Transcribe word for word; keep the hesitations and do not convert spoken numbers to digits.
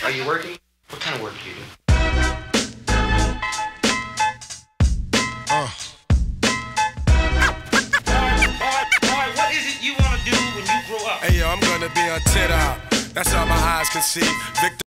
Are you working? What kind of work do you do? Uh. Boy, boy, what is it you want to do when you grow up? Hey yo, I'm gonna be on Ted Out. That's all my eyes can see. Victor